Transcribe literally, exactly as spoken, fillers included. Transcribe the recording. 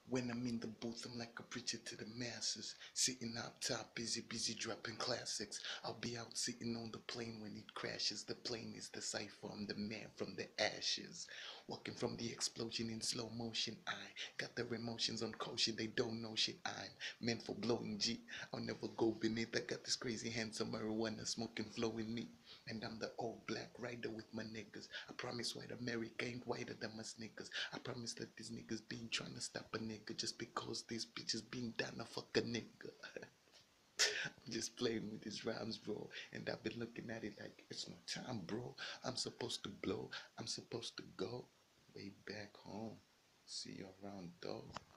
When I'm in the booth, I'm like a preacher to the masses. Sitting up top, busy, busy dropping classics. I'll be out sitting on the plane when it crashes. The plane is the cipher, I'm the man from the ashes. Walking from the explosion in slow motion. I got their emotions on caution, they don't know shit. I'm meant for blowing G. I'll never go beneath. I got this crazy handsome marijuana smoking flow in me. And I'm the old black rider with my niggas. I promise white America ain't whiter than my sneakers. I promise that these niggas been trying to stop a nigga just because these bitches been down to fuck a nigga. I'm just playing with these rhymes, bro. And I've been looking at it like it's my time, bro. I'm supposed to blow. I'm supposed to go way back home. See you around, though.